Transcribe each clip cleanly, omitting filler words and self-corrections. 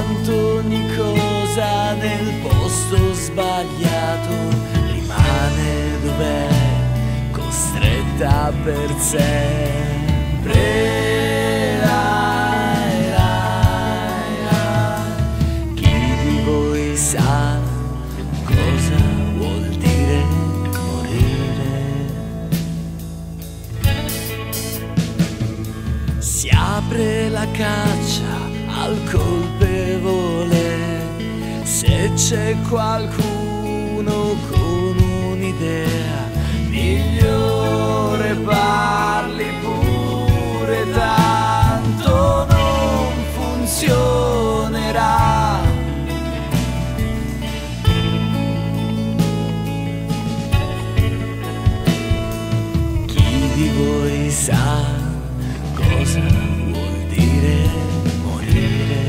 quanto ogni cosa nel posto sbagliato rimane dov'è, costretta per sempre. Chi di voi sa cosa vuol dire morire? Si apre la caccia al colpevole, se c'è qualcuno con un'idea migliore parli pure, tanto non funzionerà. Chi di voi sa cosa vuol dire morire?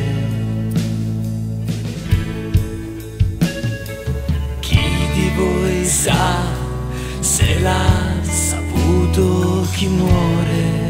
Chi di voi sa se l'ha saputo chi muore?